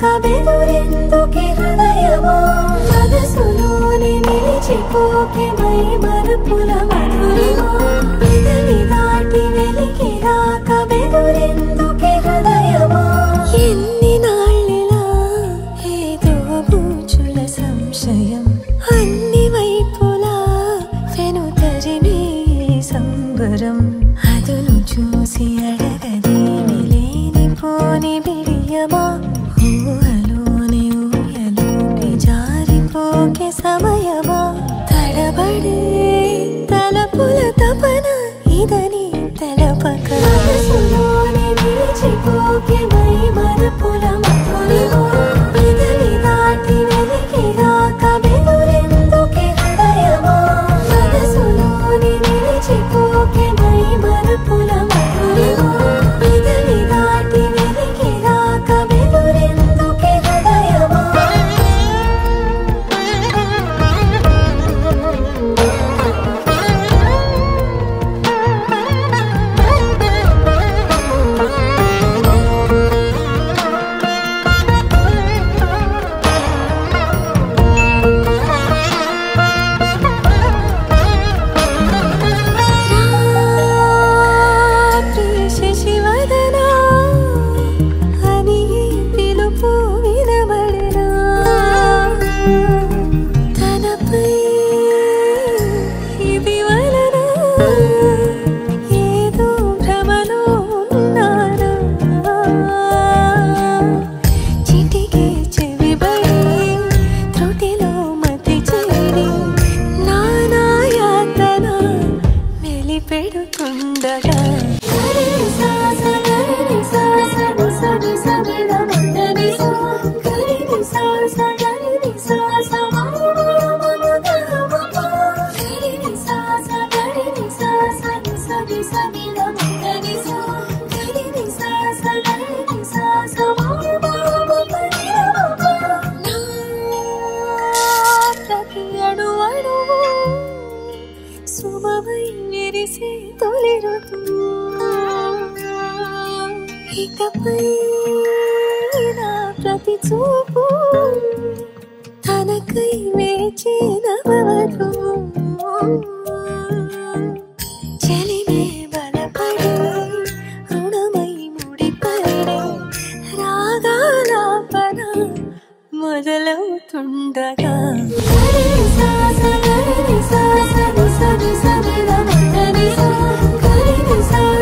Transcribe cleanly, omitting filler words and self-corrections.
బెదురెందుకే హృదయమా మనసులోని నిలిచిపోకే మై మరుపుల మధురిమా పెదవి దాటి వెలికి రాక బెదురెందుకే హృదయమా ఎన్ని నాళ్ళిలా ఏదో బూచుల సంశయం అన్ని వైపులా వెనుతరిమే సంబరం అదును చూసి అడగదేమి లేనిపోని బిడియమా ఊహలోని ఊయలోకి జారిపోకే సమయమా తడబడే తలపుల తపన ఇదని తెలపక మనసులోని నిలిచిపోకే మై మరుపుల మధురిమా పెదవి దాటి వెలికి రాక బెదురెందుకే హృదయమా మనసులోని నిలిచిపోకే మై మరుపుల మధురిమా పెదవి దాటి వెలికి రాక బెదురెందుకే హృదయమా ఇకపై నా ప్రతి చూపు తనకై వేచి నవ్వదు చెలిమే బలపడి రుణమై ముడిపడి రాగాలాపన మొదలవుతుండగా సా